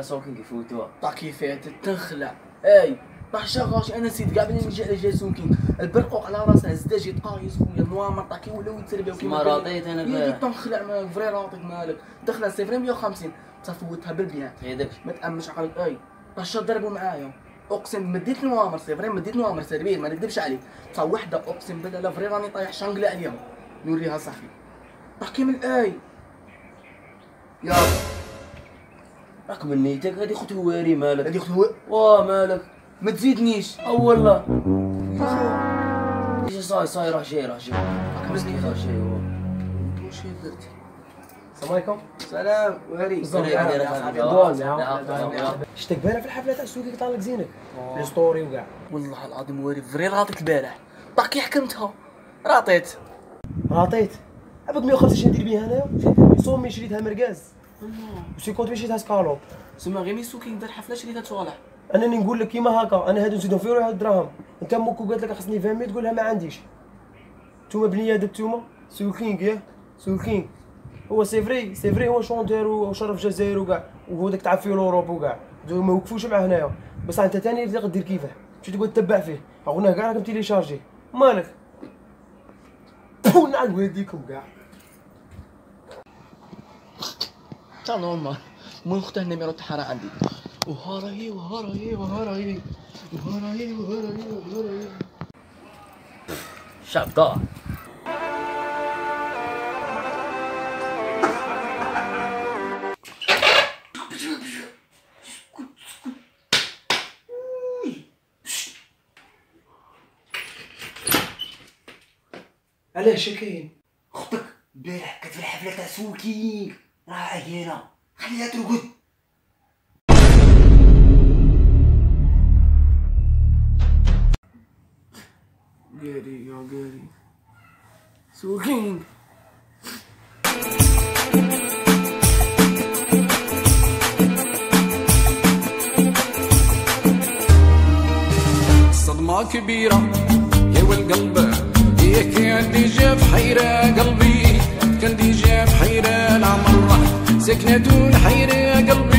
سوكينغ يفوتوها. كيفاه تخلع اي طاح شغاش انا نسيت كاع بلي نجي على جا سوكينغ البرقوق على راسه الزداج يطايس خويا نوامر طاكي ولاو يتربيو كيما ما راضيت انا بها بها. تنخلع ما فري راطيك مالك دخلها سي فري 150 تفوتها بالبيان هي داك ما تامنش عقلك اي طاش ضربوا معايا اقسم مديت نوامر سي فري مديت نوامر سيربير ما نكذبش عليك تا وحده اقسم بالله لا فري راني طايح شانقله عليها نوريها صاحبي طاح كيما الاي يا راك من نيتك هادي خوت هواري مالك. هادي خو واه مالك ما تزيدنيش او والله ايش صاي راه جاي مسكين راه جاي هو. واش درت السلام عليكم. سلام وهري شتك بالها في الحفله تاع السوق طالع لك زينك لي ستوري وكاع. والله العظيم وهري فري راطيك البارح طاكي حكمتها راطيت عطيت عبد 150 ندير بيها انايا صومي شريتها مركاز و50 شريتها سكالوب. سما غير ميسو كي دار حفله شريتها صالح انني نقول لك كيما هكا انا هادو نزيدهم فيهم هاد الدراهم انت موكو قالت لك خصني 20 تقول لها ما عنديش. نتوما بنيادم نتوما سوكينغ ياه سوكينغ هو سي فري هو شونتور وشرف الجزائر وكاع وهو داك تاع في اوروب وكاع ما وقفوش معاه هنايا بصح انت ثاني اللي غدير كيفاه تمشي تقعد تتبع فيه هنا كاع راكم تيليشارجي مالك نعل والديكم كاع. تا نورمال مو نختار النميرو تاعها عندي وهراي شابطة علاش كاين اختك البارح كانت في الحفله تاع سوكينغ راه عيانه خليها ترقد. قاري سوكينغ صدمة كبيرة يا والقلب يا كان دي جاب حيرة قلبي كان دي جاب حيرة العمر سكنة الحيرة قلبي